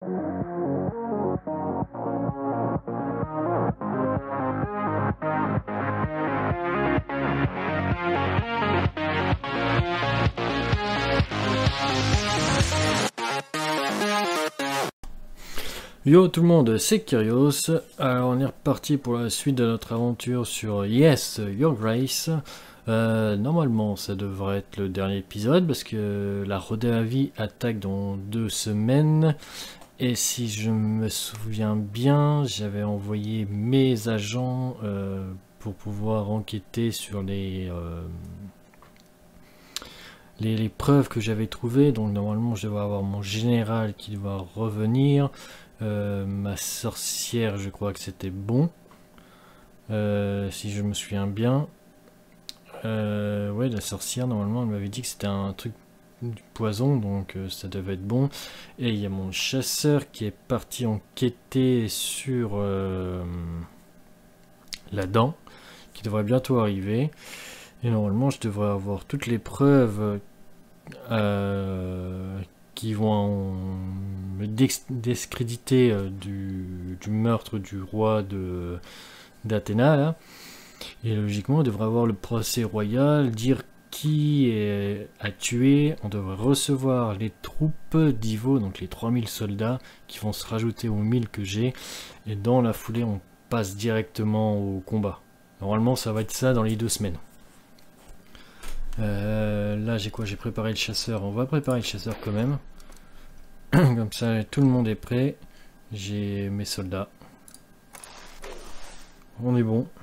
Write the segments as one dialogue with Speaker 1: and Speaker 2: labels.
Speaker 1: Yo tout le monde, c'est Kyrios. Alors on est reparti pour la suite de notre aventure sur Yes, Your Grace. Normalement ça devrait être le dernier épisode parce que la Rodavi attaque dans 2 semaines. Et si je me souviens bien, j'avais envoyé mes agents pour pouvoir enquêter sur les preuves que j'avais trouvées. Donc normalement je devrais avoir mon général qui doit revenir. Ma sorcière, je crois que c'était bon, si je me souviens bien. Ouais, la sorcière, normalement, elle m'avait dit que c'était un truc du poison, donc ça devait être bon. Et il y a mon chasseur qui est parti enquêter sur la dent, qui devrait bientôt arriver. Et normalement, je devrais avoir toutes les preuves qui vont me discréditer du meurtre du roi d'Athéna. Et logiquement, on devrait avoir le procès royal, dire qui a tué. On devrait recevoir les troupes d'Ivo, donc les 3000 soldats, qui vont se rajouter aux 1000 que j'ai. Et dans la foulée, on passe directement au combat. Normalement, ça va être ça dans les 2 semaines. Là j'ai quoi? J'ai préparé le chasseur. On va préparer le chasseur quand même. Comme ça tout le monde est prêt. J'ai mes soldats. On est bon.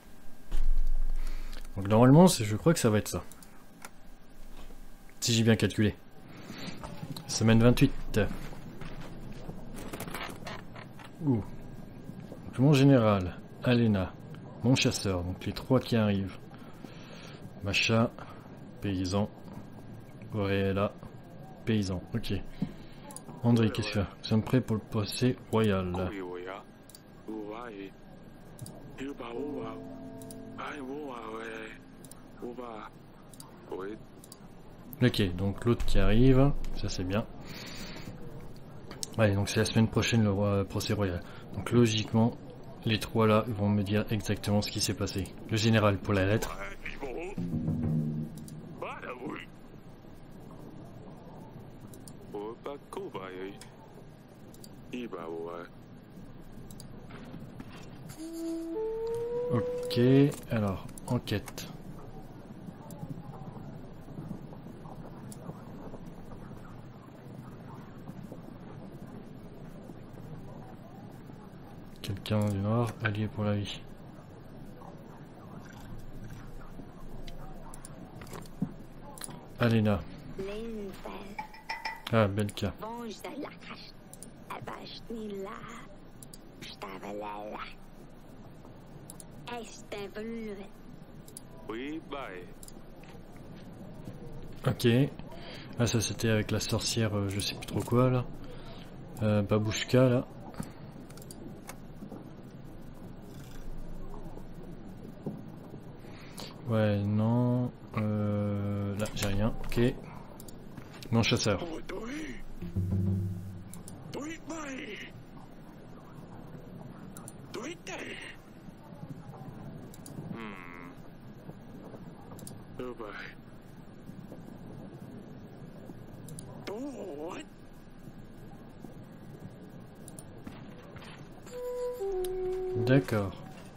Speaker 1: Donc normalement je crois que ça va être ça. Si j'ai bien calculé. Semaine 28. Ouh. Donc, mon général, Alena, mon chasseur, donc les 3 qui arrivent. Macha, paysan, Auréla, paysan, ok. André, qu'est-ce que nous sommes prêts pour le procès royal. Ok, donc l'autre qui arrive, ça c'est bien. Ouais, donc c'est la semaine prochaine le procès royal. Donc logiquement, les 3 là vont me dire exactement ce qui s'est passé. Le général pour la lettre. Ok, alors, enquête. Quelqu'un du Nord, allié pour la vie. Alena. Ah, Belka. Ok. Ah, ça c'était avec la sorcière, je sais plus trop quoi là. Babouchka là. Ouais, non. Là, j'ai rien. Ok. Mon chasseur. D'accord.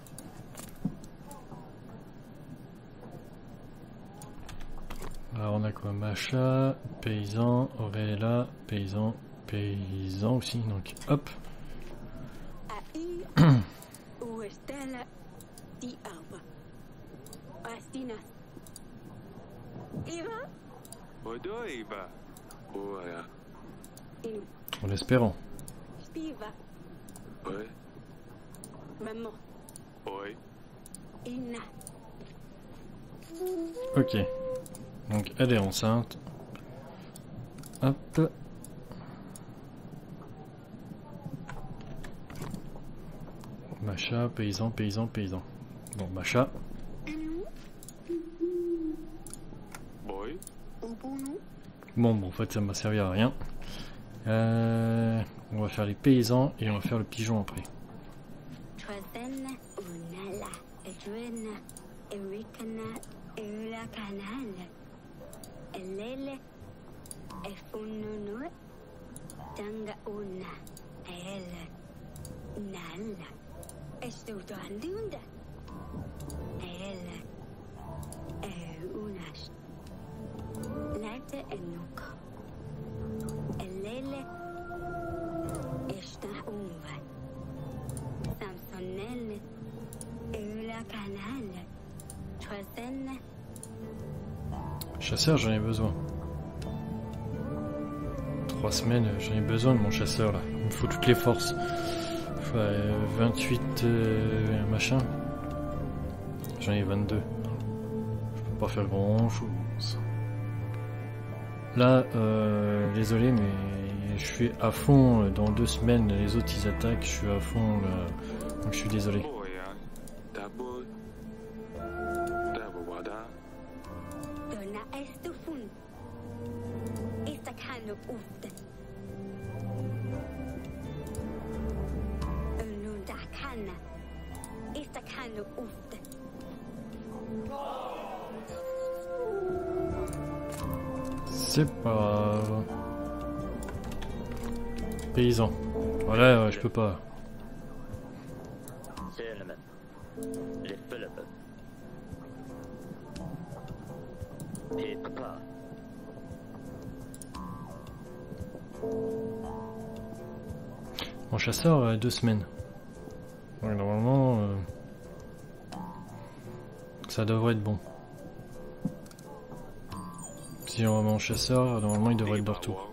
Speaker 1: Alors on a quoi? Macha, paysan, Auréla, paysan, paysan aussi, donc hop. En l'espérant. Ok. Donc elle est enceinte. Hop. Macha, paysan, paysan, paysan. Bon, Macha. Bon, en fait ça m'a servi à rien. On va faire les paysans et on va faire le pigeon après. Chasseur, j'en ai besoin. 3 semaines, j'en ai besoin de mon chasseur là. Il me faut toutes les forces. 28 machin. J'en ai 22. Je peux pas faire grand chose. Là, désolé, mais je suis à fond dans 2 semaines. Les autres ils attaquent, je suis à fond là. Donc je suis désolé. C'est pas grave. Paysan. Voilà, je peux pas. Mon chasseur a 2 semaines. Ouais, normalement, ça devrait être bon. Si on remet mon chasseur, normalement il devrait être de retour.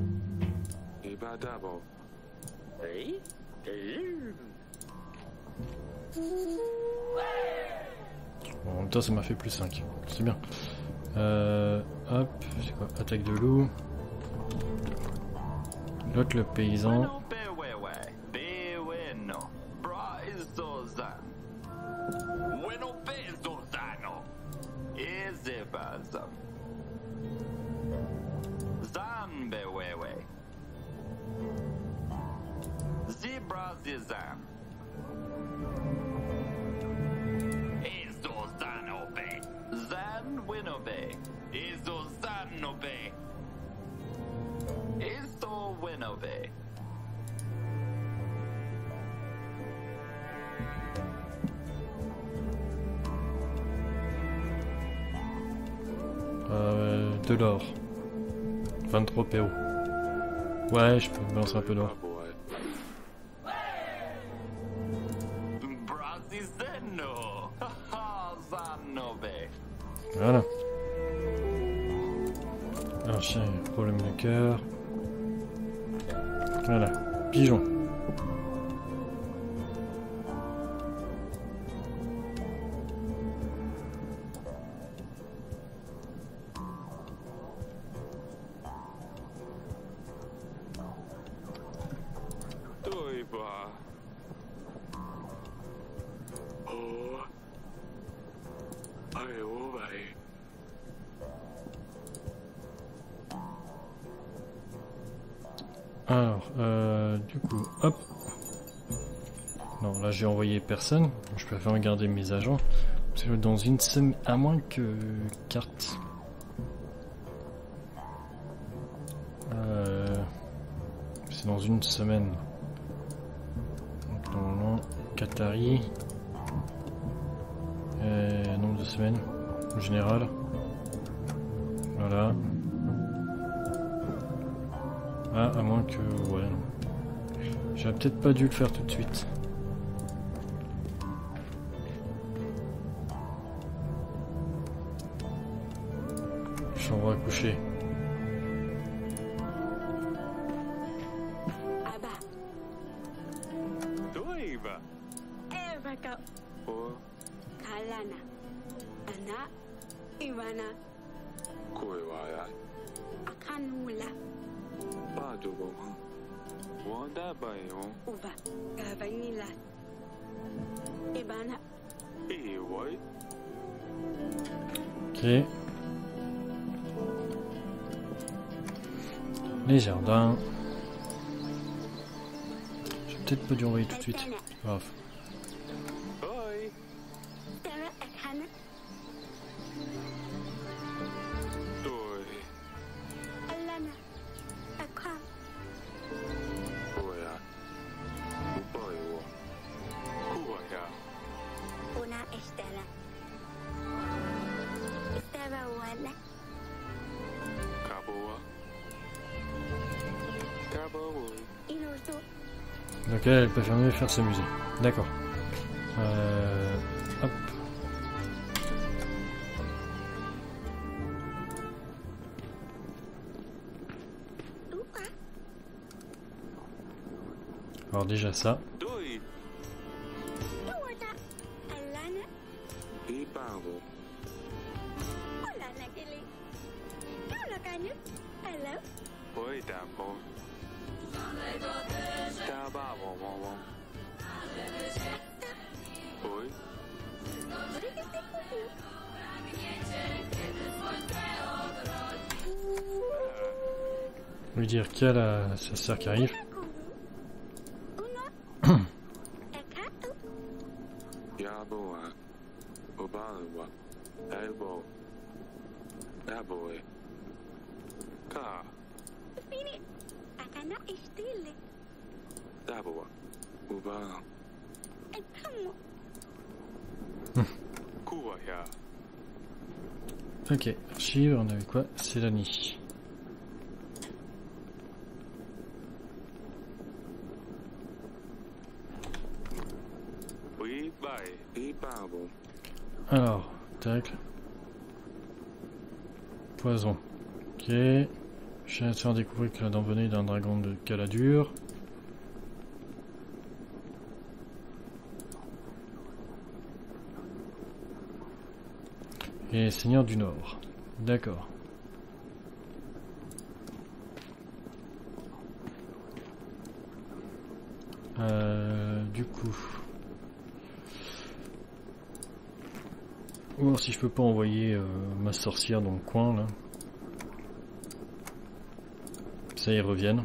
Speaker 1: Bon, en même temps ça m'a fait plus 5. C'est bien. Hop, c'est quoi? Attaque de loup. L'autre le paysan. De l'or. 23 PO. Ouais, je peux me lancer un peu d'or. Voilà. Alors, j'ai un problème de cœur. Voilà. Pigeon. Alors, du coup, hop. Non, là j'ai envoyé personne. Je préfère regarder mes agents. Parce que dans une semaine, à moins que carte. C'est dans une semaine. Donc normalement, Qatari. Nombre de semaines. En général. Voilà. Ah, à moins que... ouais, non. J'aurais peut-être pas dû le faire tout de suite. Chambre à coucher. Ok. Les jardins. peut-être pas dû envoyer tout de suite. C'est pas grave. Donc elle peut jamais faire s'amuser. D'accord. Hop. Alors déjà ça. Lui dire qu'il y a sa sœur qui arrive. Ok, archive, on avait quoi? C'est l'année. Alors, tac. Poison. Ok. J'ai à découvrir que la dent venait d'un dragon de Caladur. Et Seigneur du Nord. D'accord. Du coup... On va voir si je peux pas envoyer ma sorcière dans le coin là. Ça y revienne.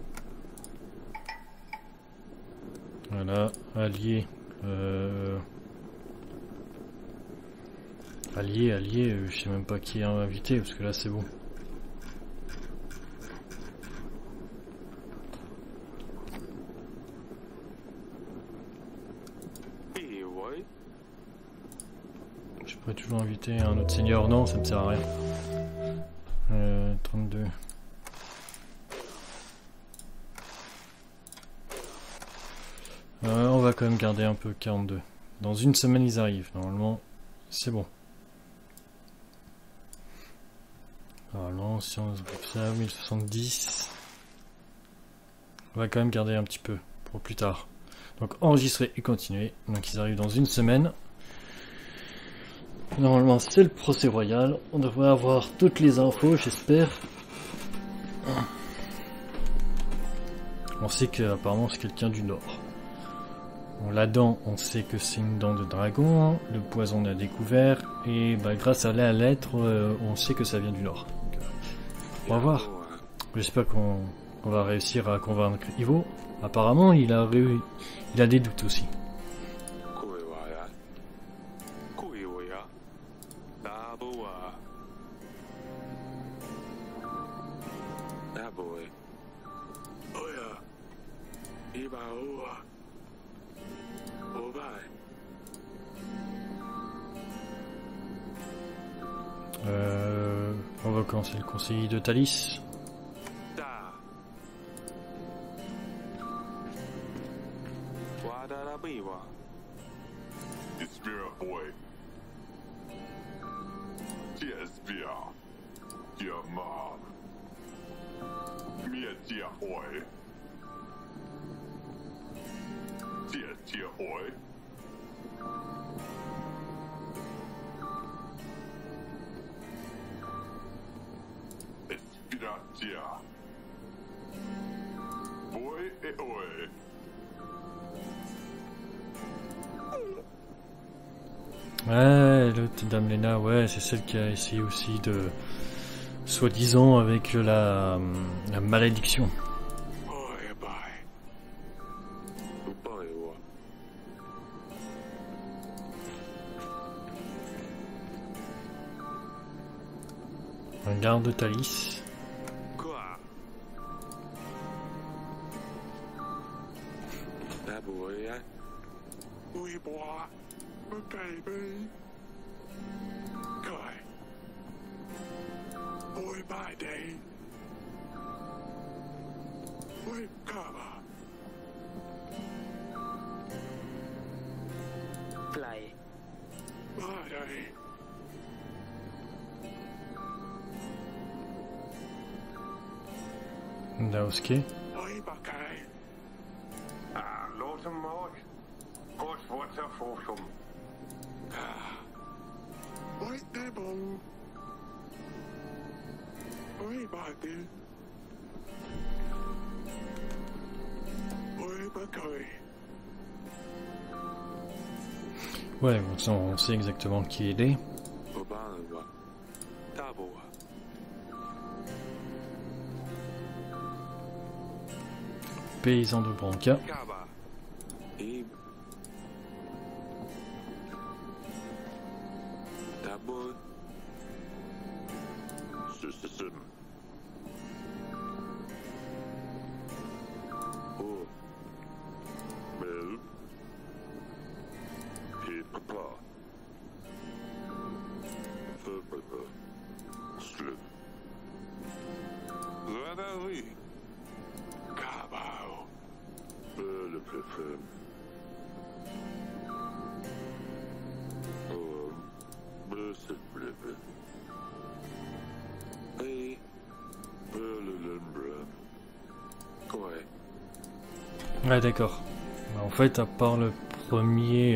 Speaker 1: Voilà, allié. Allié, je sais même pas qui est invité parce que là c'est bon. Je pourrais toujours inviter un autre seigneur, non ça me sert à rien. 32. On va quand même garder un peu 42. Dans une semaine ils arrivent, normalement c'est bon. Normalement si on se groupe ça, 1070. On va quand même garder un petit peu pour plus tard. Donc enregistrer et continuer. Donc ils arrivent dans une semaine. Normalement c'est le procès royal. On devrait avoir toutes les infos j'espère. On sait qu'apparemment c'est quelqu'un du Nord. Bon, la dent, on sait que c'est une dent de dragon, le poison on l'a découvert, et bah, grâce à la lettre, on sait que ça vient du Nord. Donc, on va voir. J'espère qu'on va réussir à convaincre Ivo. Apparemment, il a des doutes aussi. On va commencer le conseiller de Thalys. Ouais, l'autre Dame Lena, ouais, c'est celle qui a essayé aussi de, soi-disant, avec la malédiction. Garde Thalys.
Speaker 2: Quoi? Ta boy, hein? Oui, bois. Baby. Quoi? Boy, my day. Oui, cover.
Speaker 3: Play.
Speaker 2: My day.
Speaker 1: Naosuke.
Speaker 2: Oui, bakay.
Speaker 4: Ah, låt dem mat. Godt svårt at få som.
Speaker 2: Oui, det bon. Oui, badi. Oui, bakay.
Speaker 1: Ouais, bon, on sait exactement qui il est.
Speaker 2: Obanwa. Taboa.
Speaker 1: Paysan de Branca.
Speaker 2: Kaba. Ib. Tabo. Sususun. Oh. Mel. Hit papa. Förbebe. Slut. Röderi. Kabao. Bölepliffen. Bösetbliffen. Hej. Bölelenbrun. Quoi?
Speaker 1: Ouais, d'accord. En fait, à part le premier,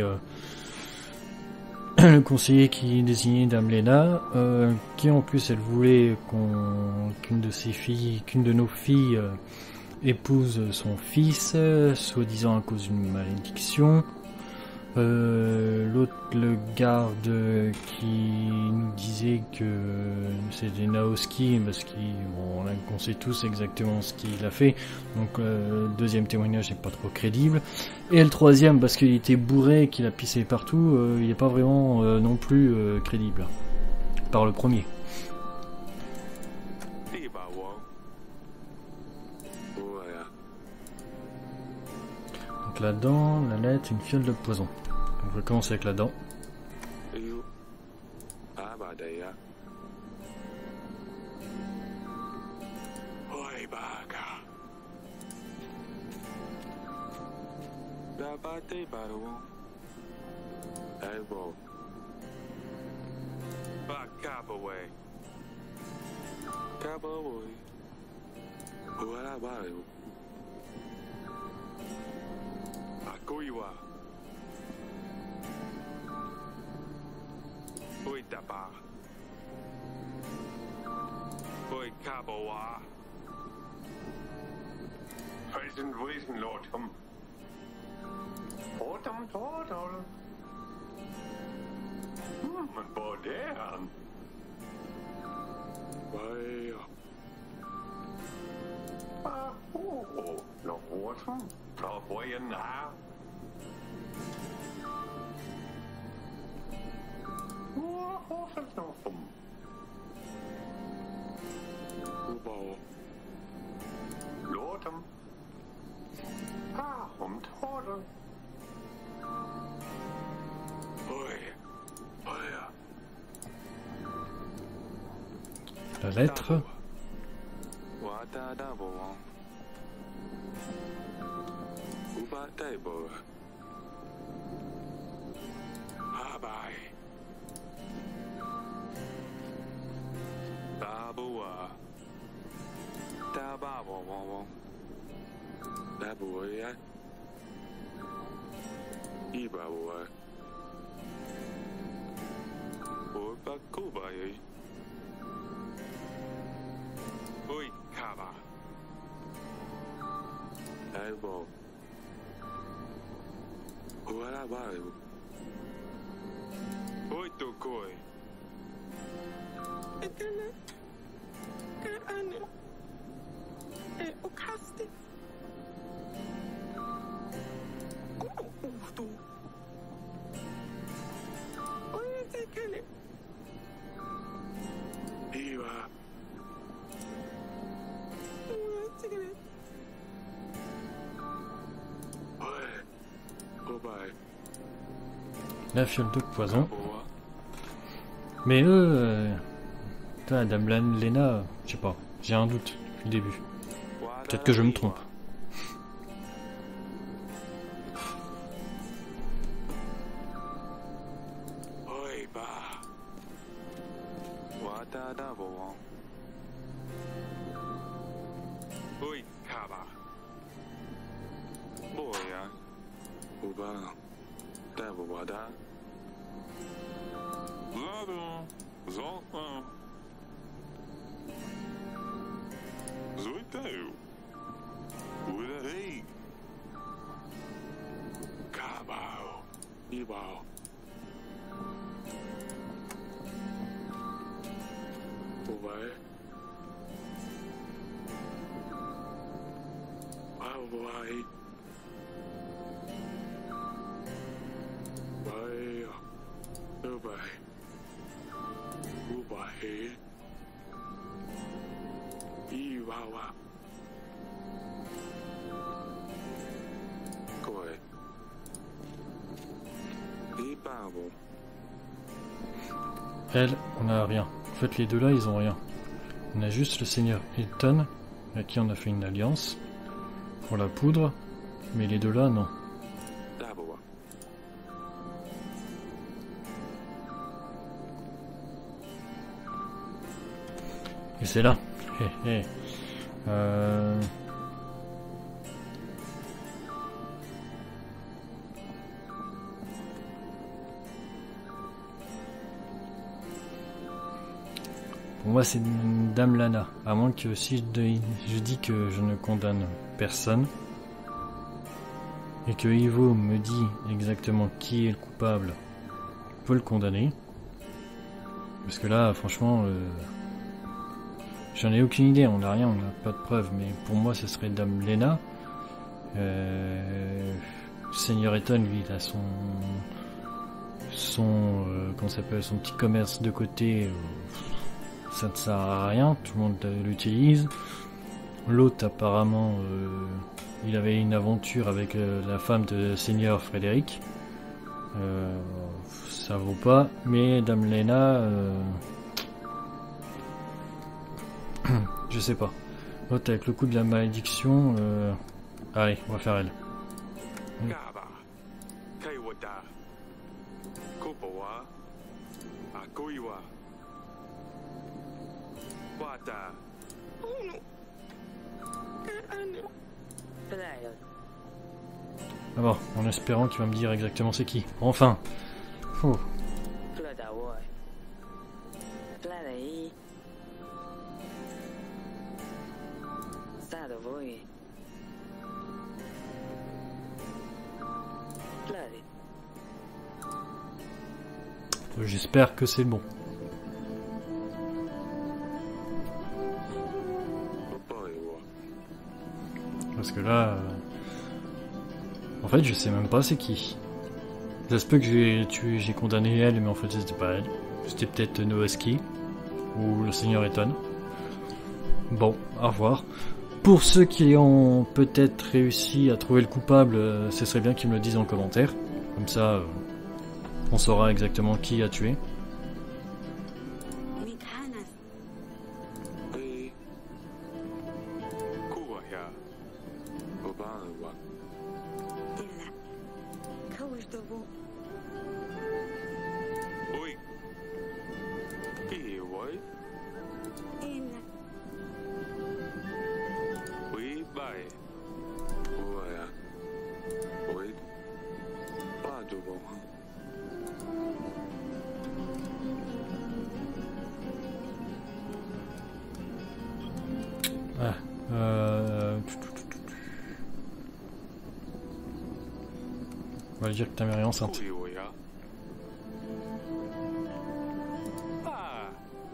Speaker 1: le conseiller qui désignait Dame Lena, qui en plus elle voulait qu'une de ses filles, qu'une de nos filles épouse son fils, soi-disant à cause d'une malédiction. L'autre, le garde qui nous disait que c'était Naosuke parce qu'on sait tous exactement ce qu'il a fait, donc le deuxième témoignage n'est pas trop crédible, et le troisième parce qu'il était bourré, qu'il a pissé partout, il n'est pas vraiment non plus crédible par le premier. Donc la dent, la lettre, une fiole de poison. On va commencer avec la dent.
Speaker 2: Oi, Tapa. Oi, Kabawa.
Speaker 4: Fejsen visen låt dem. Åtem tårdal. Men hvor det er han?
Speaker 2: Vai.
Speaker 4: Nå, åtem. Ta på en her.
Speaker 2: Ubao.
Speaker 4: Låt dem. Om tårdal.
Speaker 2: Oi. Oi.
Speaker 1: La lettre.
Speaker 2: Wada dabo. Uba dabo. Bye. Babua. Dababo. Dabua. Ibabua. Oba Kubai. Oi, Kaba. Elbow. Uarabai. Oi, Tokoi.
Speaker 5: Etene. Ane. Okasti. Uhtu. Oi, tekene.
Speaker 2: Iva. Ubai.
Speaker 1: La fiole de poison.
Speaker 2: Kaboa.
Speaker 1: Mais eux, Dame Lena, je sais pas, j'ai un doute depuis le début. Peut-être que je me trompe.
Speaker 2: Oi ba. Wada da bo. Oi kaba. Boya. Uba. Da bo wada. Lado. Zoltan. Zoiteu. Uirei. Cabao. Ibao. Ubai. Ubai. Ubai. Ubai. Ubai. Iwawa. Koi. Ibabo.
Speaker 1: Elle, on a rien. En fait, les deux là, ils ont rien. On a juste le seigneur Hilton, avec qui on a fait une alliance pour la poudre, mais les deux là, non.
Speaker 2: Daboa.
Speaker 1: Et c'est là. Hé, hé. Pour moi, c'est une Dame Lana. À moins que si je dis que je ne condamne personne, et que Ivo me dit exactement qui est le coupable, on peut le condamner. Parce que là, franchement, j'en ai aucune idée, on n'a rien, on n'a pas de preuves. Mais pour moi, ce serait Dame Lena. Seigneur Eton, lui, il a comment ça s'appelle, son petit commerce de côté. Ça ne sert à rien, tout le monde l'utilise. L'autre, apparemment, il avait une aventure avec la femme de Seigneur Frédéric. Ça vaut pas, mais Dame Lena, je sais pas. L'autre, avec le coup de la malédiction, allez, on va faire elle.
Speaker 2: Kaba. Kaiwata. Kopawa. Akoiwa. Wata.
Speaker 5: Oh non. Anne.
Speaker 1: D'abord, en espérant qu'il va me dire exactement c'est qui. Enfin. Oh. J'espère que c'est bon. Parce que là, en fait, je sais même pas c'est qui. Ça se peut que j'ai condamné elle, mais en fait, c'était pas elle. C'était peut-être Noaski ou le Seigneur Eton. Bon, au revoir. Pour ceux qui ont peut-être réussi à trouver le coupable, ce serait bien qu'ils me le disent en commentaire. Comme ça, on saura exactement qui a tué.
Speaker 2: Ei. Kuwaya. Obanwa. Oi. Iwoi. Ui bai. Uaya. Oi. Padubo.
Speaker 1: Ah, on va dire que ta mère est enceinte.
Speaker 2: Kuiwaya. Ah.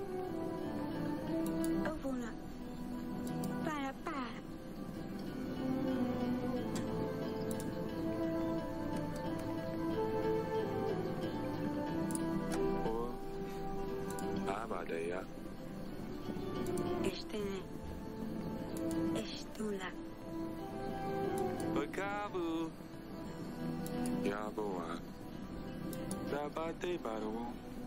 Speaker 2: O. Abadaya. Pekabu. Yaboa. Dabate baro.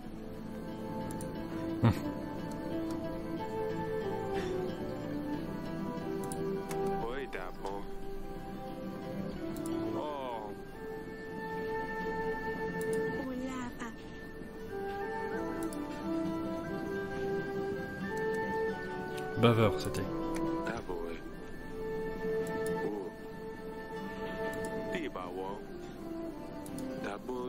Speaker 2: Oi, Dapo. Oh,
Speaker 5: Hola, pa.
Speaker 1: Baveur, c'était.
Speaker 2: Daboe. Oh. Tibawo. Dabo.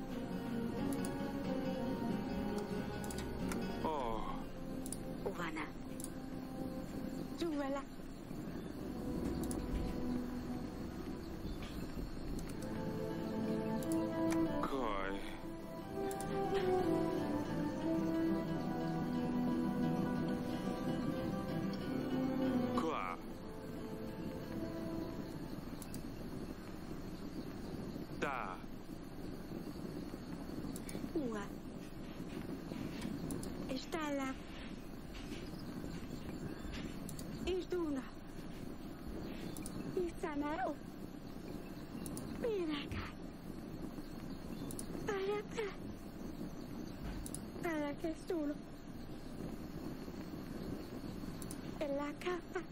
Speaker 2: Oh,
Speaker 5: Uvana. Juvala.
Speaker 2: Koi. Kwa. Da.
Speaker 5: Ua. Está la. Isduna. Isanao. Mira acá. Para acá. Para que solo. En la capa.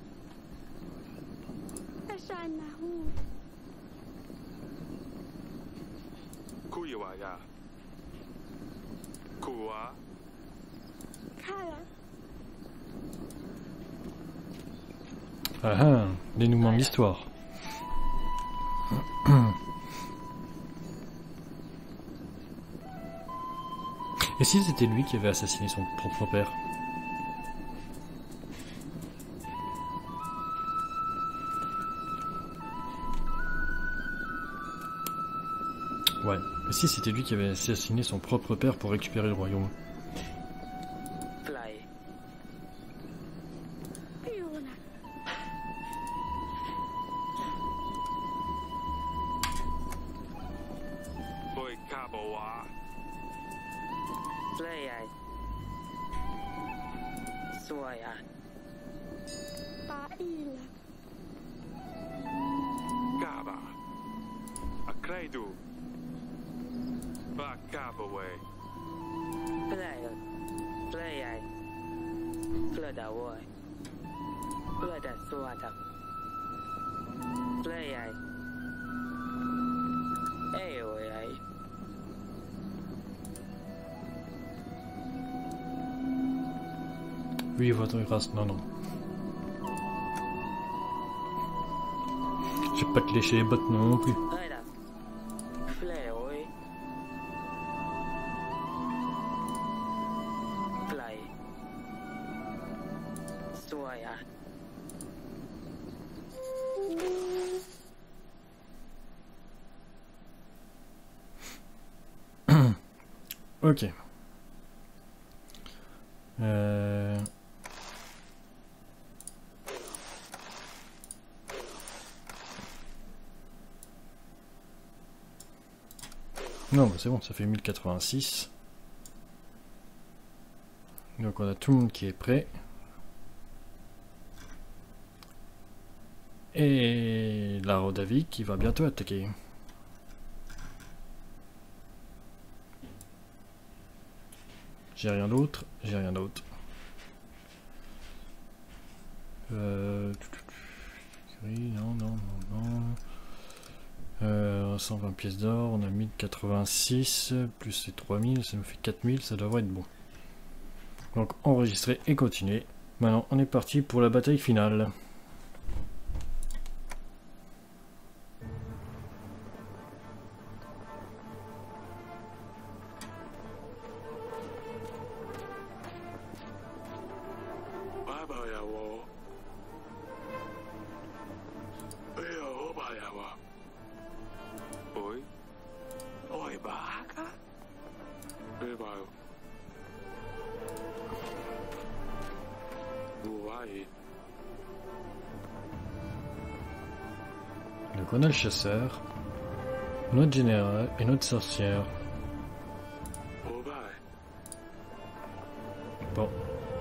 Speaker 5: Asana hu.
Speaker 2: Kuiwaya. Kua.
Speaker 5: Kala.
Speaker 1: Ah ah, dénouement de l'histoire. Et si c'était lui qui avait assassiné son propre père? Ouais, et si c'était lui qui avait assassiné son propre père pour récupérer le royaume?
Speaker 3: Fly.
Speaker 5: Fiona.
Speaker 2: Oi, Kaboa.
Speaker 3: Play ai. Suai ai.
Speaker 5: Paila.
Speaker 2: Kaba. Akreidu. Ba Kaboe.
Speaker 3: Play. Play ai. Play da voi. Play da suata. Play ai. Eo ai.
Speaker 1: Oui, votre grâce, non, non. J'ai pas te lécher les bottes non plus.
Speaker 3: Play da. Play oi. Play. Suai ai.
Speaker 1: Ok. Non, bah c'est bon, ça fait 1086. Donc on a tout le monde qui est prêt. Et la Rodavik qui va bientôt attaquer. J'ai rien d'autre, j'ai rien d'autre. Oui, non, non, non, non. 120 pièces d'or, on a 1086, plus les 3000, ça nous fait 4000, ça devrait être bon. Donc enregistrer et continuer. Maintenant on est parti pour la bataille finale.
Speaker 2: Baba yawo. Eo bayawa. Oi. Oi, baka. Bebayo. Buai.
Speaker 1: Donc on a le chasseur, notre général et notre sorcière.
Speaker 2: Obai.
Speaker 1: Bon.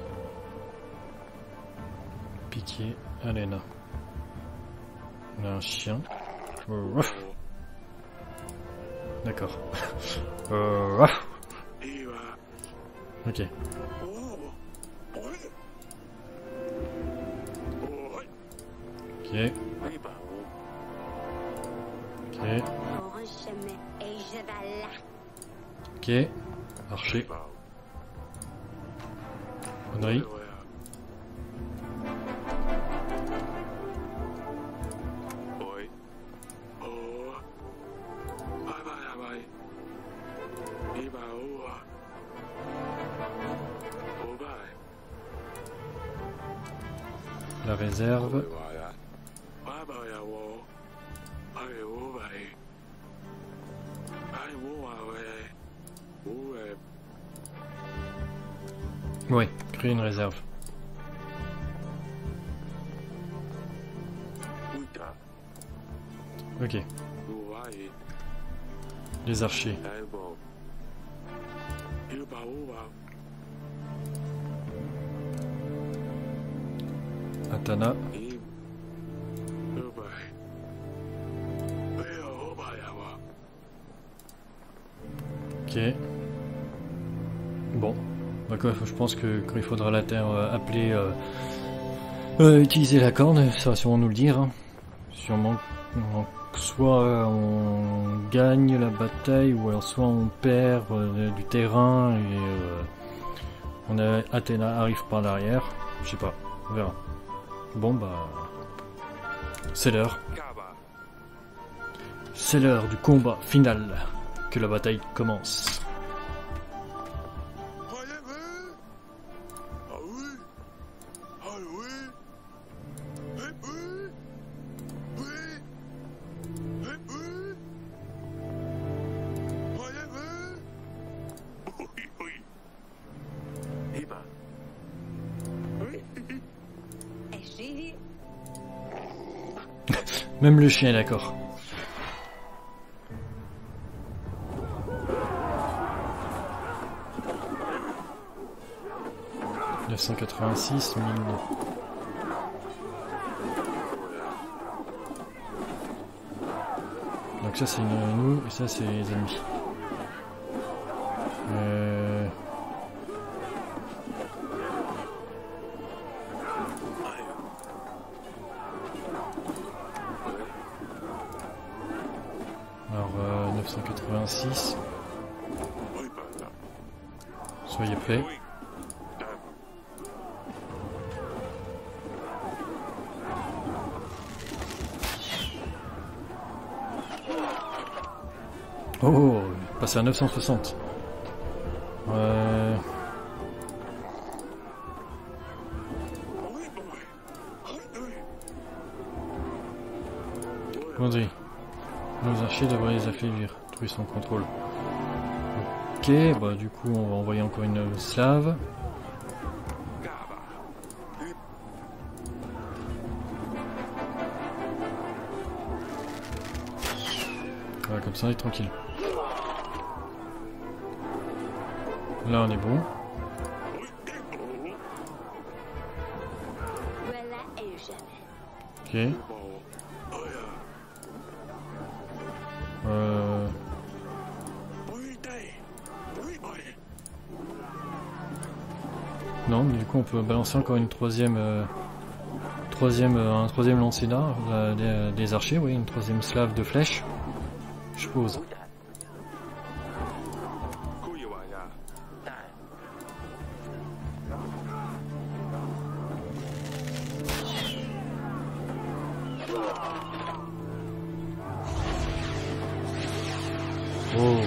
Speaker 1: Pitié, Alena. On a un chien. Oh. D'accord. Ok. Ok. Ok. Ok. Archer. Connerie. La réserve. Ouais, créer une réserve. Ok. Les archers. Atana. Ok. Bon. D'accord, je pense que quand il faudra appeler, utiliser la corne, ça va sûrement nous le dire. Hein. Sûrement. Donc, soit on gagne la bataille, ou alors soit on perd du terrain et Athéna arrive par l'arrière. Je sais pas, on verra. Bon bah, c'est l'heure. C'est l'heure du combat final. Que la bataille commence. Même le chien est d'accord. « 986 000. » Donc ça c'est nous et ça c'est les ennemis. Alors 986. Soyez prêts. Oh, passé à 960. André, nos archers devraient les affaiblir, trouver son contrôle. Ok, bah du coup on va envoyer encore une slave. Voilà, comme ça on est tranquille. Là on est bon. Ok. Non, mais du coup on peut balancer encore une un troisième lancer d'art, des archers, oui, une troisième slave de flèches, je suppose. Oh.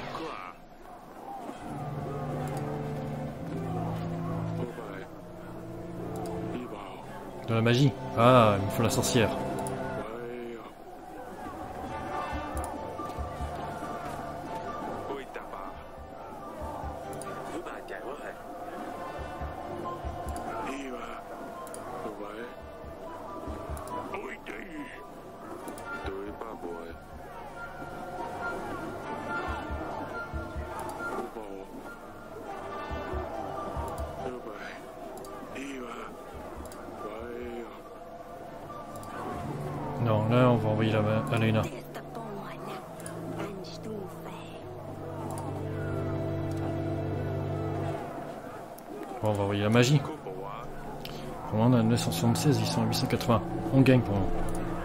Speaker 1: De la magie. Ah, il me faut la sorcière. Non, là on va envoyer Alena. Bon, on va envoyer la magie. Pour le moment, on a 976, ils sont à 880. On gagne pour le moment.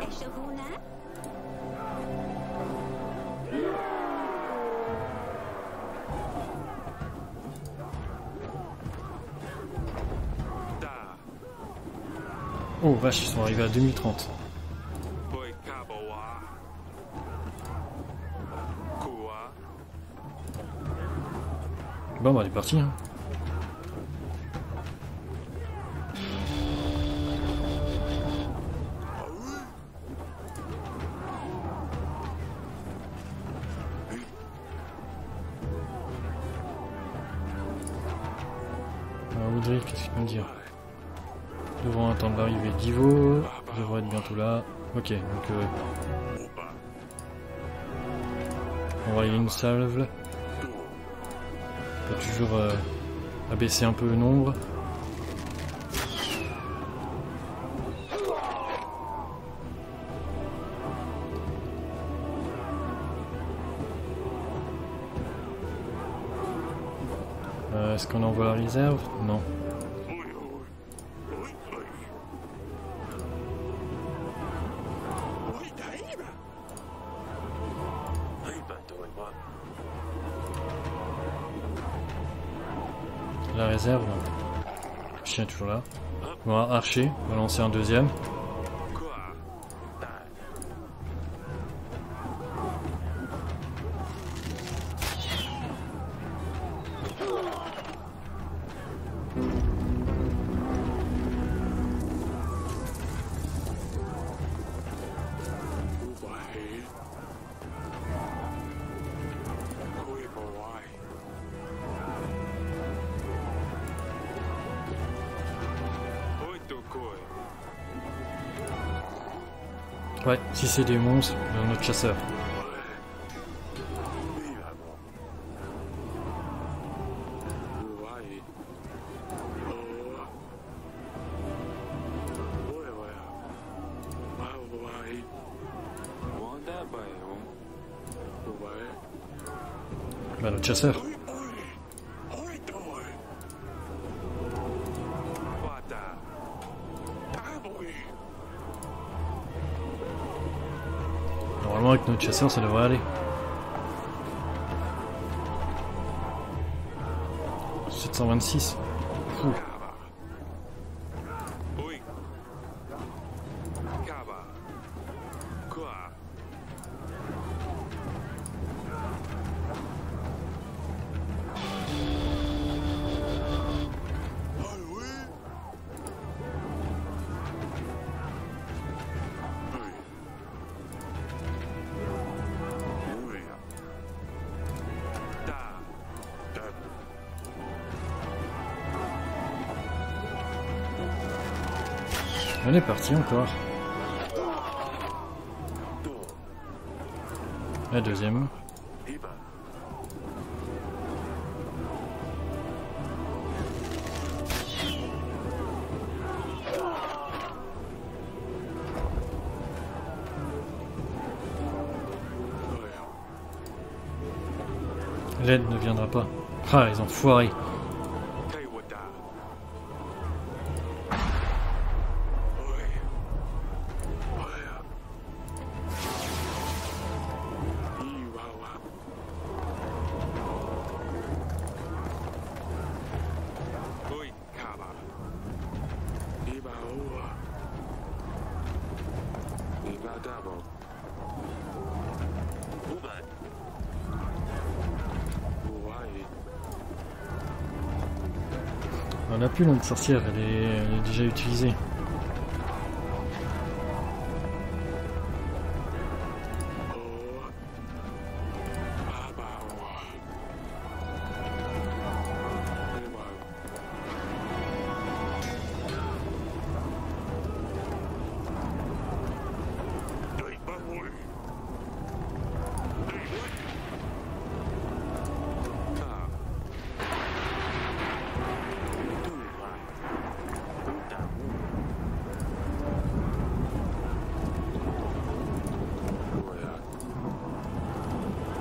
Speaker 1: Oh vache, ils sont arrivés à 2030. Bon, bah, on est parti. Hein. Alors, Audrey, qu'est-ce qu'il peut me dire? Nous devrons attendre l'arrivée d'Ivo. Je devrais être bientôt là. Ok, donc on va aller une salve. On peut toujours abaisser un peu le nombre. Est-ce qu'on envoie la réserve? Non. La réserve, non. Le chien est toujours là. Bon, Archer, on va lancer un deuxième. Ouais, si c'est des monstres, il y a notre chasseur. Bah, notre chasseur. Normalement avec notre chasseur ça devrait aller. 726. Fou. On est parti encore. La deuxième. L'aide ne viendra pas. Ah, ils ont foiré. On n'a plus notre sorcière, elle est déjà utilisée.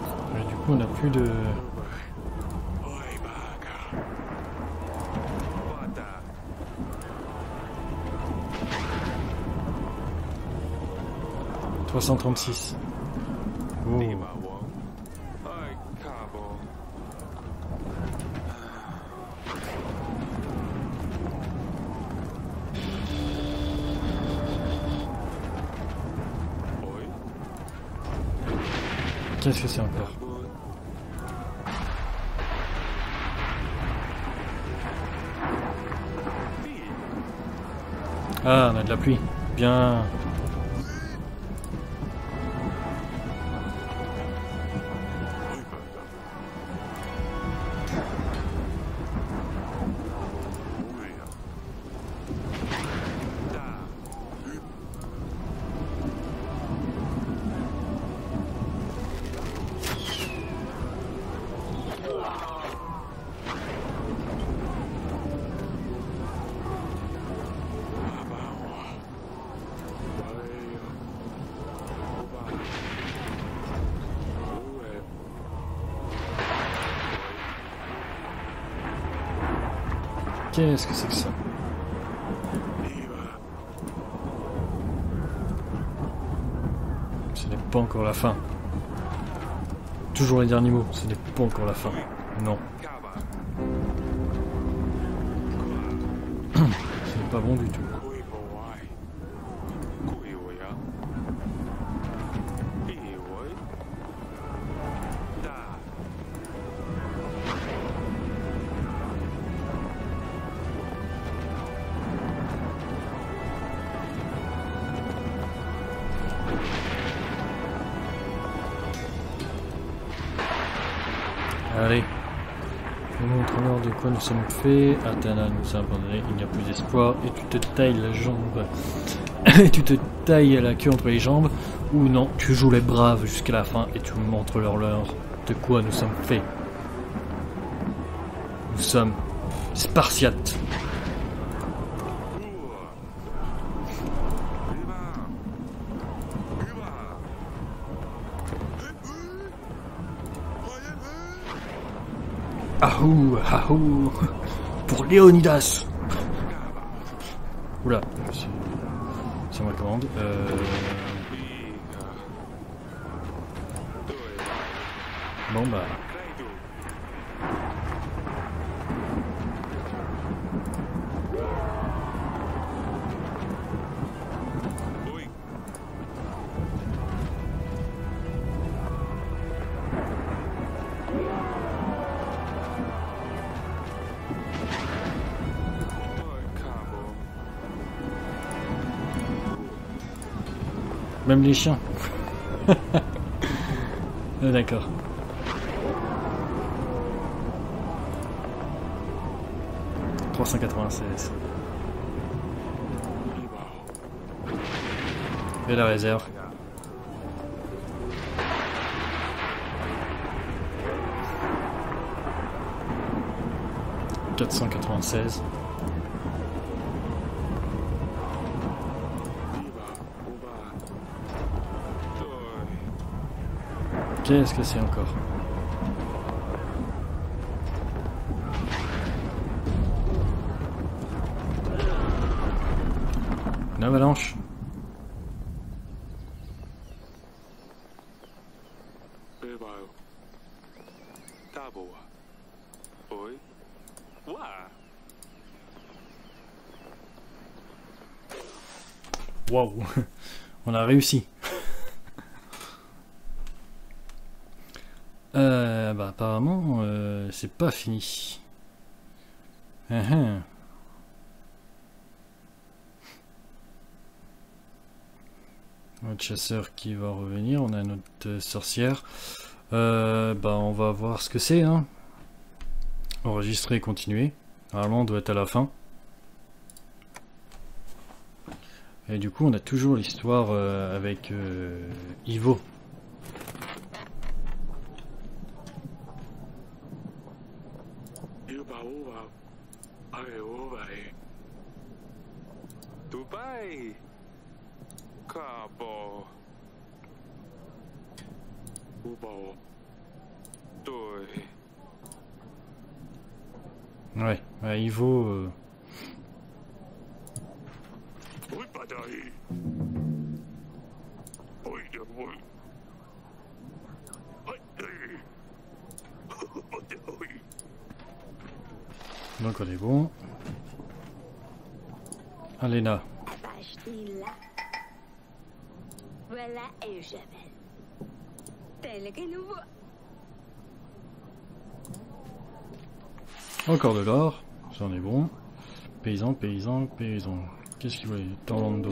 Speaker 1: On n'a plus de... 336. Oh. Qu'est-ce que c'est encore? Ah, on a de la pluie. Bien. Qu'est-ce que c'est que ça? Ce n'est pas encore la fin. Toujours les derniers mots, ce n'est pas encore la fin. Non. Ce n'est pas bon du tout. Allez, nous montrons de quoi nous sommes faits. Athéna nous a abandonnés, il n'y a plus d'espoir. Et tu te tailles la jambe. Et tu te tailles la queue entre les jambes. Ou non, tu joues les braves jusqu'à la fin et tu montres leur de quoi nous sommes faits. Nous sommes Spartiates. Ahou, ahou, pour Léonidas. Oula, c'est ma commande. Bon bah. Même les chiens. D'accord. « 396. Et la réserve. « 496. » Qu'est-ce que c'est encore? Une avalanche. Waouh, on a réussi. Bah apparemment c'est pas fini. Notre chasseur qui va revenir, on a notre sorcière. Bah on va voir ce que c'est, hein. Enregistrer et continuer. Normalement on doit être à la fin. Et du coup on a toujours l'histoire avec Ivo.
Speaker 2: Dubai. Cabo. Ubo. Doi.
Speaker 1: Ouais, Ivo.
Speaker 2: Oui, Badai. Oui.
Speaker 1: Donc on est bon. Alena.
Speaker 5: Bashila. Voilà et Javel. Tel que nous voit.
Speaker 1: Encore de l'or. Ça on est bon. Paysan, paysan, paysan. Qu'est-ce qu'il voulait? Torlando.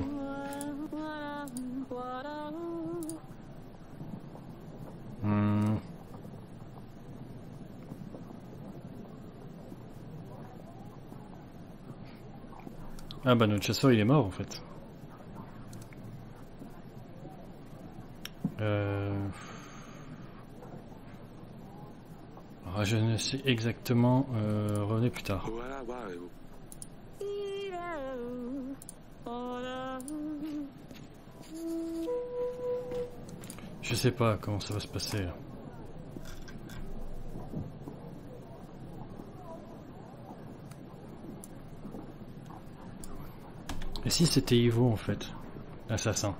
Speaker 1: Ah bah notre chasseur il est mort en fait. Ah, je ne sais exactement. Revenez plus tard.
Speaker 2: Voilà, voilà.
Speaker 1: Je sais pas comment ça va se passer là. Et si c'était Ivo en fait, l'assassin?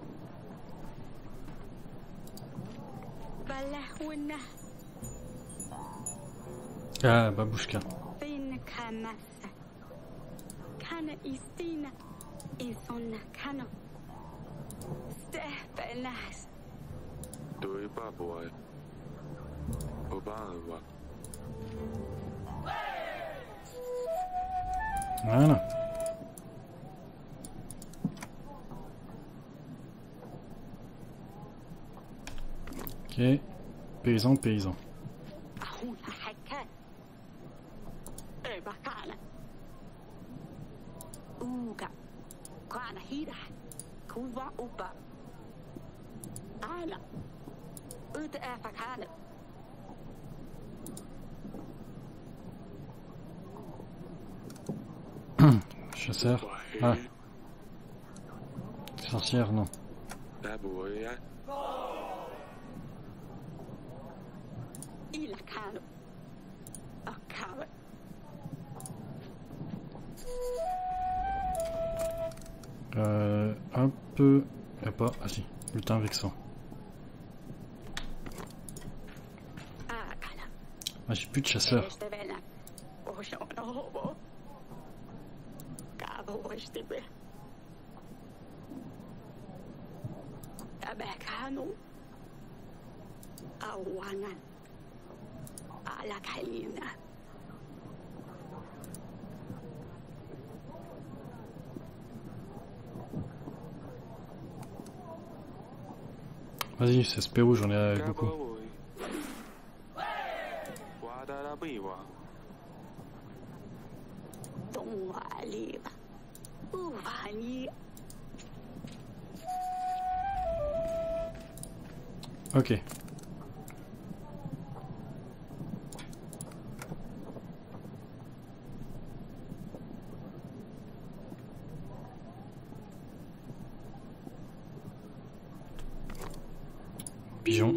Speaker 5: Balahuna.
Speaker 1: Ah, Babouchka.
Speaker 5: Fin Kamasa. Kana Istina. Isona Kano. Stefanas.
Speaker 2: Doi ba boy. Oba wa.
Speaker 1: Voilà. Ok. Paysan, paysan.
Speaker 5: Ahuna Hakan. Ebakana. Uga. Kana Hida. Kuva Uba. Ana. Ut Efakana.
Speaker 1: Chasseur. Ah. Sorcière, non.
Speaker 2: Da boy.
Speaker 5: Ilakano. Akawa.
Speaker 1: Un peu... Y'a pas... Ah si, lutin vexant.
Speaker 5: Akana.
Speaker 1: Ah, j'ai plus de chasseur.
Speaker 5: Estevena. Oshono Hobo. Gabo Esteve. Abekano. Awanan. Alakalina.
Speaker 1: Vas-y, c'est SPO, j'en ai beaucoup.
Speaker 2: Wada biwa.
Speaker 5: Donwa Liva. Uvani.
Speaker 1: Ok. Pigeon.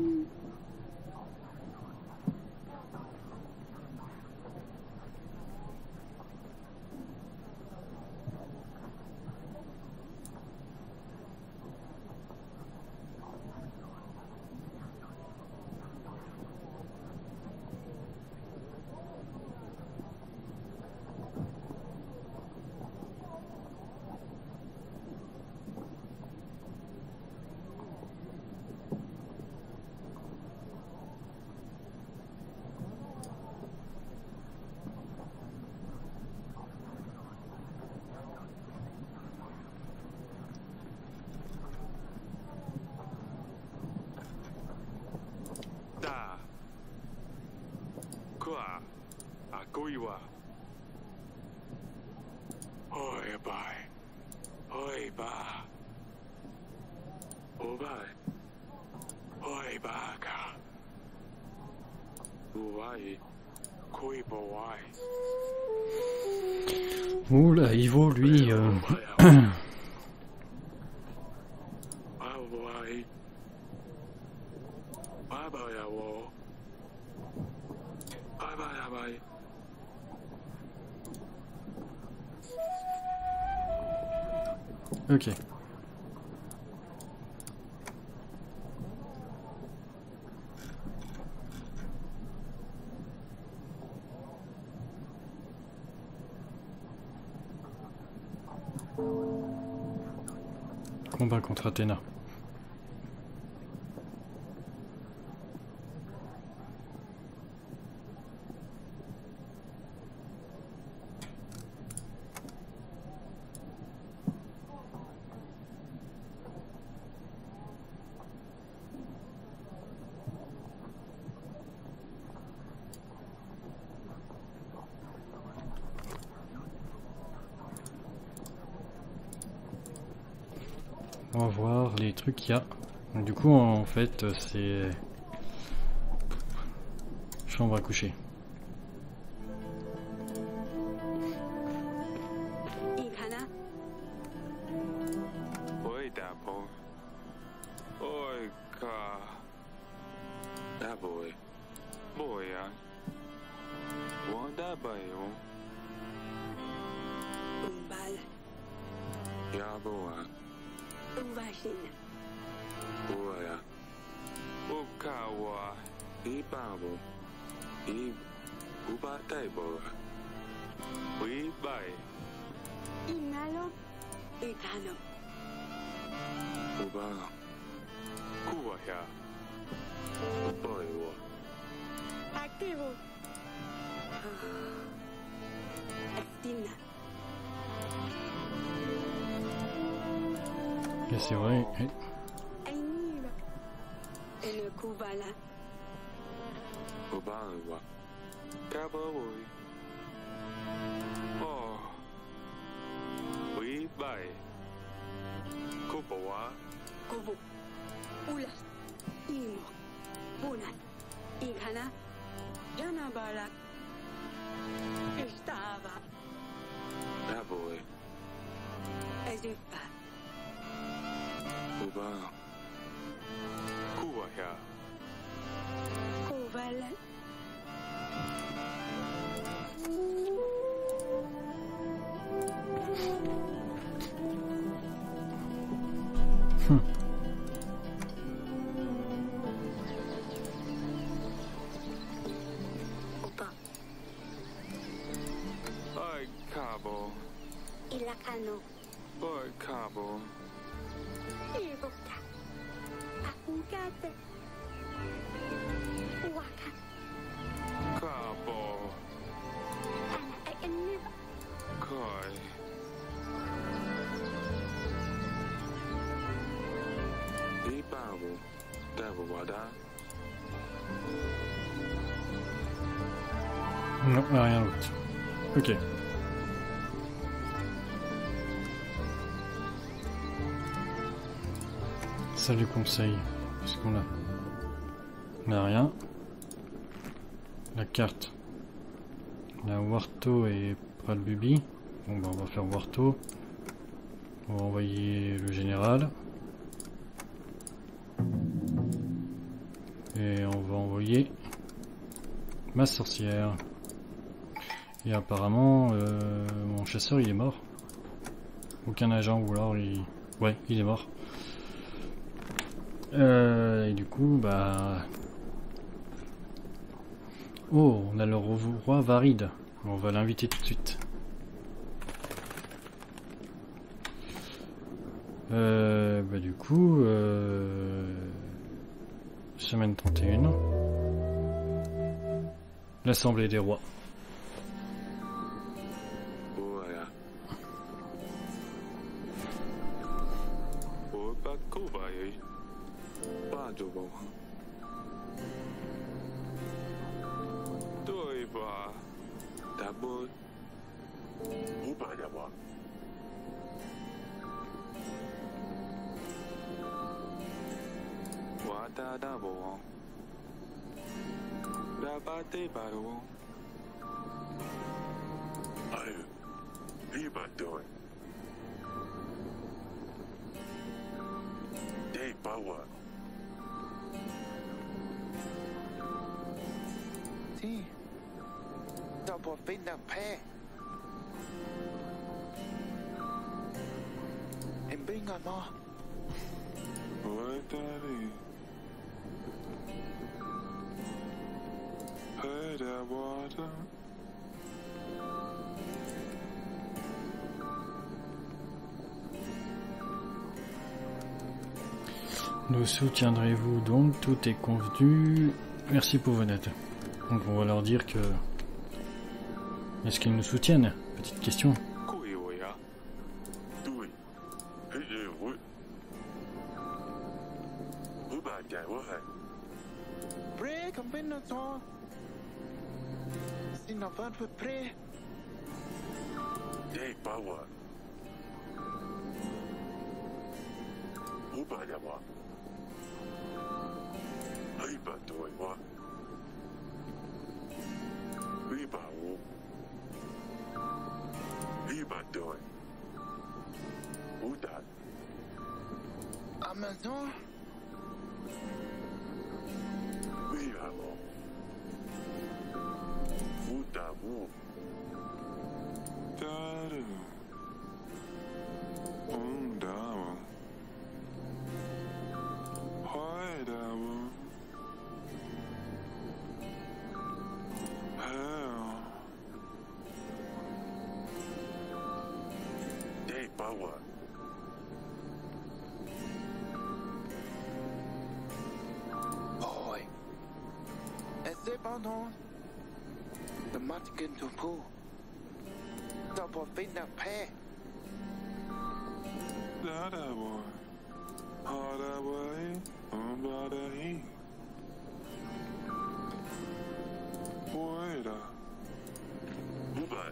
Speaker 2: Da. Quoi? Agoiwa. Oi bye. Oi ba. Obai. Oi baka. Uai. Koi bowai.
Speaker 1: Oula, Ivo, lui...
Speaker 2: Awai. Abayawo. Abayabai.
Speaker 1: Ok. Combat contre Athéna. On va voir les trucs qu'il y a. Donc, du coup, en fait, c'est chambre à coucher.
Speaker 5: Ikana,
Speaker 2: Oi, Dapo. Oi, Ka. Da boy. Boy, ya. Wanda bayo.
Speaker 5: Umbal,
Speaker 2: Ya boa.
Speaker 5: Umbashin,
Speaker 2: Boya. Ukawa. Ibabo. Ubatai boa. Ubai.
Speaker 5: Inalo, Ikano,
Speaker 2: Uba. Kuwa ya. Boy wa.
Speaker 5: Activo, Estina,
Speaker 1: Et c'est vrai.
Speaker 5: Ainira, Enukuvala,
Speaker 2: Ubawa. Kaboy. Oh. Ubai. Kubawa.
Speaker 5: Kubu, Ula, Imo, Bunat, Ikana, Janabala, Estava,
Speaker 2: Da boy.
Speaker 5: Ezifa,
Speaker 2: Uba. Kuwa ya.
Speaker 5: Kuvala, Opa,
Speaker 2: Oi, Cabo.
Speaker 5: Ilakano,
Speaker 2: Oi, Cabo.
Speaker 5: Ibukta, Akugate, Waka,
Speaker 2: Cabo.
Speaker 5: Ana Eniva,
Speaker 2: Koi. Ibabu. Dabu wada.
Speaker 1: Non, rien d'autre. Ok. Salut conseil. Qu'est-ce qu'on a? On n'a rien. La carte. La Warto et Pralbubi. Bon bah on va faire Warto. On va envoyer le général. Et on va envoyer ma sorcière. Et apparemment, mon chasseur il est mort. Aucun agent ou alors il... Ouais, il est mort. Et du coup, bah... Oh, on a le roi Varide. On va l'inviter tout de suite. Bah du coup... Semaine 31. L'Assemblée des rois.
Speaker 2: Oya. Opa Kubai. Bajubo. Doiba. Dabu.
Speaker 4: Ubadawa.
Speaker 2: Wada Dabo. Dabate Baru.
Speaker 4: Ayu. Iba doing. Day Bawa.
Speaker 6: ที่เจ้าบทเป็นนักแพ้เอ็มเป็นไงมา
Speaker 2: Wadari. Heard that water.
Speaker 1: Nous soutiendrez-vous donc? Tout est convenu. Merci pour vos notes. Donc on va leur dire que... Est-ce qu'ils nous soutiennent? Petite question.
Speaker 2: Kui o ya.
Speaker 4: Tui. Hei ui. Uba jai wa hai.
Speaker 6: Pré comme ben notre sang. Sin en fin de pré.
Speaker 4: Dei bawa. Uba ya wa. Hei ba toi wa. Hei ba wu. Hei ba toi. Uda.
Speaker 6: Amazon.
Speaker 4: Hei ha mo. Uda wu.
Speaker 2: Daru. Dawa. Hoi dawa. Hell.
Speaker 4: Dei bawa.
Speaker 6: Boy. Et cependant, le Martin to Pooh. T'as pas fait de paix.
Speaker 2: Dadawa. Hadawai. Umbadahi. Waida.
Speaker 4: Uba.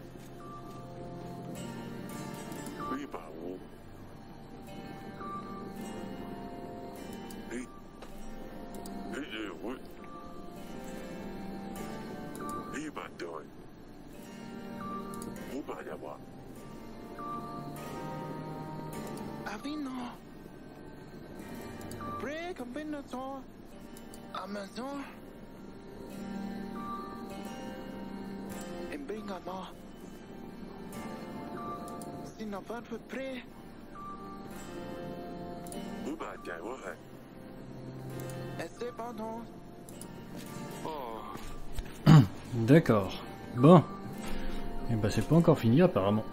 Speaker 4: Hei ba wu. Hei. Hei ui. Hei ba toi. Uba ya wa.
Speaker 6: Avino. Pré comme ben notre sang. Amazon. Et bring à moi. Sin en fin de pré.
Speaker 4: Uba jai wa hai.
Speaker 6: Et cependant,
Speaker 2: Oh.
Speaker 1: D'accord. Bon. Et bah c'est pas encore fini apparemment.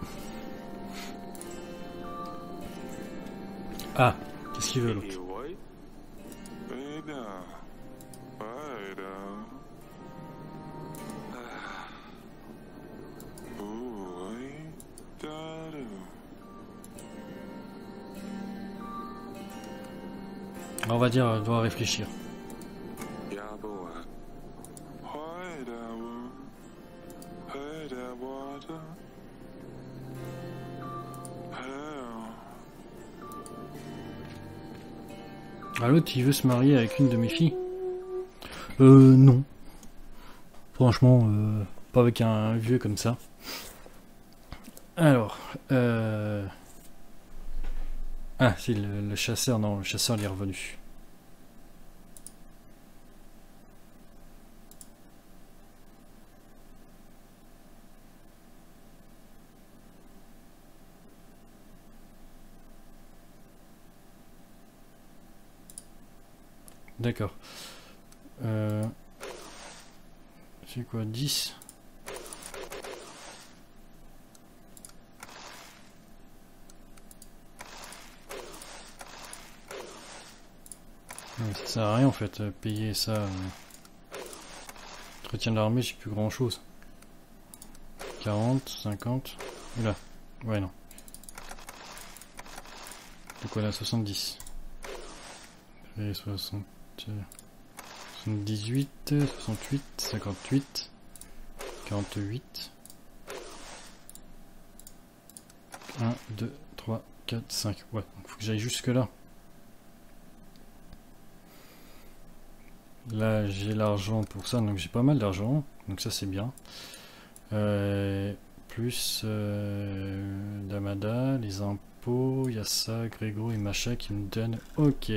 Speaker 1: Ah, qu'est-ce qu'il veut l'autre?
Speaker 2: Iwai. Waida. Waida. Oi. Daru.
Speaker 1: On va dire, elle doit réfléchir.
Speaker 2: Yaboa. Hoi dawa. Hei dawa. Hell.
Speaker 1: Ah, l'autre il veut se marier avec une de mes filles? Non. Franchement, pas avec un vieux comme ça. Alors, ah, c'est le chasseur, non, le chasseur il est revenu. D'accord. C'est quoi, 10? Ça sert à rien en fait, payer ça. Entretien de l'armée, j'ai plus grand chose. 40, 50. Oula, ouais, non. Donc voilà, 70. Et 60. 78, 68, 58, 48. 1, 2, 3, 4, 5. Ouais, donc faut que j'aille jusque là. Là, j'ai l'argent pour ça, donc j'ai pas mal d'argent. Donc ça, c'est bien. Plus Damada, les impôts, il y a ça, Grégo et Macha qui me donnent. Ok.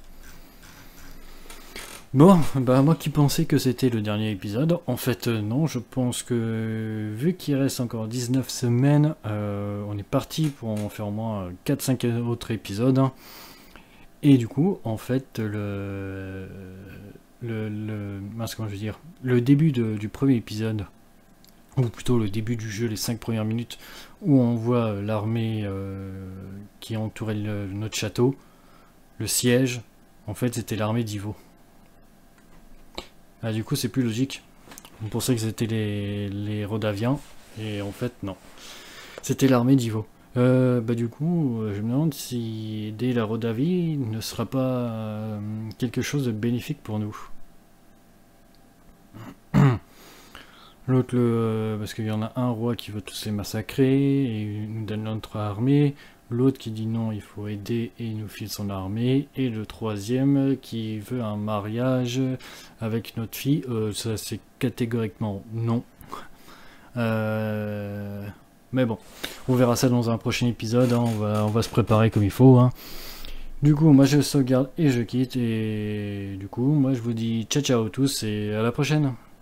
Speaker 1: Bon, bah moi qui pensais que c'était le dernier épisode, en fait non, je pense que vu qu'il reste encore 19 semaines, on est parti pour en faire au moins 4-5 autres épisodes. Et du coup, en fait, mince, comment je veux dire, le début du premier épisode, ou plutôt le début du jeu, les 5 premières minutes, où on voit l'armée qui entourait notre château, le siège, En fait, c'était l'armée d'Ivo. Ah, du coup, c'est plus logique. On pensait que c'était les Rhodaviens, et en fait, non. C'était l'armée d'Ivo. Du coup, je me demande si aider la Rhodavie ne sera pas quelque chose de bénéfique pour nous. L'autre, parce qu'il y en a un roi qui veut tous les massacrer, et il nous donne notre armée. L'autre qui dit non, il faut aider et il nous file son armée. Et le troisième qui veut un mariage avec notre fille. Ça c'est catégoriquement non. Mais bon, on verra ça dans un prochain épisode. Hein. On va se préparer comme il faut. Hein. Du coup, moi je sauvegarde et je quitte. Et du coup, moi je vous dis ciao ciao tous et à la prochaine.